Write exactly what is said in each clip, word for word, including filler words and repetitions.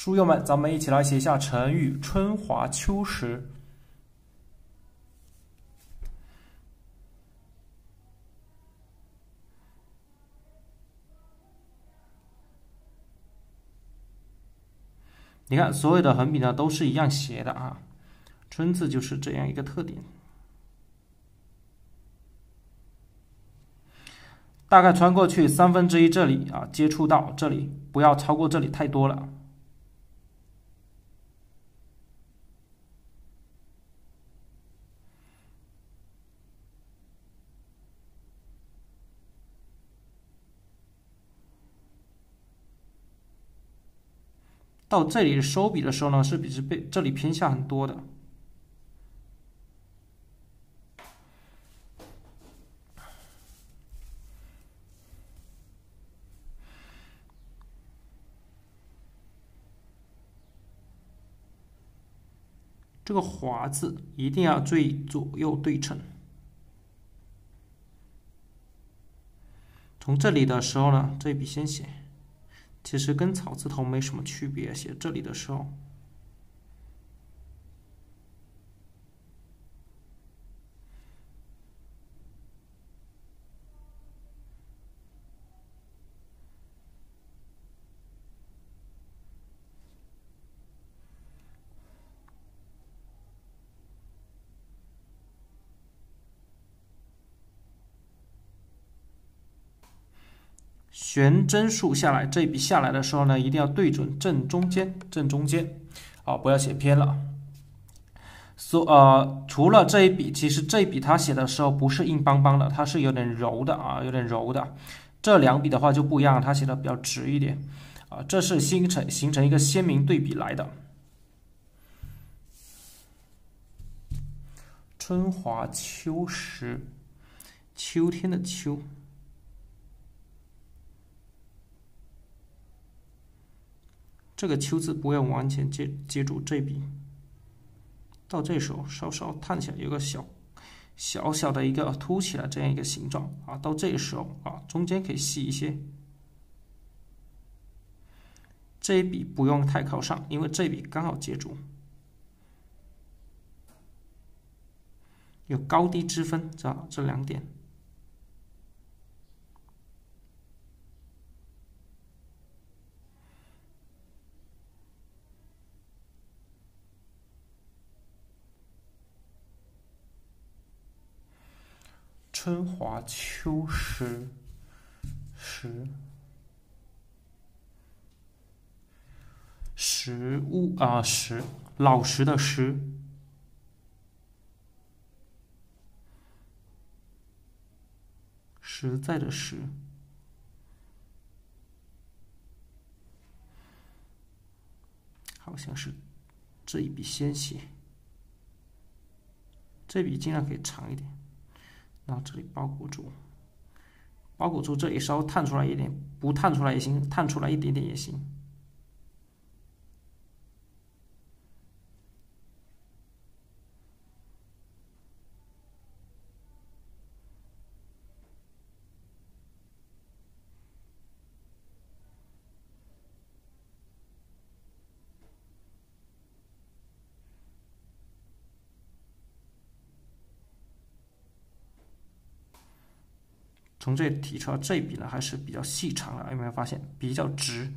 书友们，咱们一起来写一下成语"春华秋实"。你看，所有的横笔呢都是一样写的啊，"春"字就是这样一个特点。大概穿过去三分之一这里啊，接触到这里，不要超过这里太多了。到这里收笔的时候呢，是比是被这里偏下很多的。这个"华"字一定要注意左右对称。从这里的时候呢，这一笔先写，其实跟草字头没什么区别。写这里的时候，悬针数下来，这一笔下来的时候呢，一定要对准正中间，正中间，啊，不要写偏了。所呃，除了这一笔，其实这一笔它写的时候不是硬邦邦的，它是有点柔的啊，有点柔的。这两笔的话就不一样，它写的比较直一点，啊，这是形成形成一个鲜明对比来的。春华秋实，秋天的秋。这个"秋"字不要完全接接住这笔，到这时候稍稍探起来，有个小小小的一个凸起来这样一个形状啊。到这时候啊，中间可以细一些。这一笔不用太靠上，因为这一笔刚好接住，有高低之分，这这两点。春华秋实，实实物啊，实老实的实，实在的实，好像是这一笔先写，这笔尽量可以长一点。然后这里包裹住，包裹住这里稍微探出来一点，不探出来也行，探出来一点点也行。从这里提出来，这一笔呢还是比较细长的，有没有发现比较直？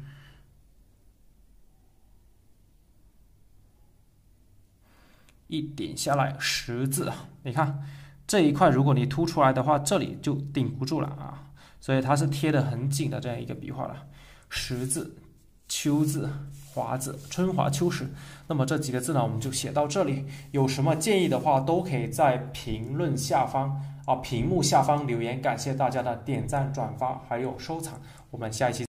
一点下来，十字，你看这一块，如果你凸出来的话，这里就顶不住了啊，所以它是贴得很紧的这样一个笔画了。十字、秋字、华字，春华秋实。那么这几个字呢，我们就写到这里。有什么建议的话，都可以在评论下方啊，屏幕下方留言。感谢大家的点赞、转发还有收藏，我们下一期。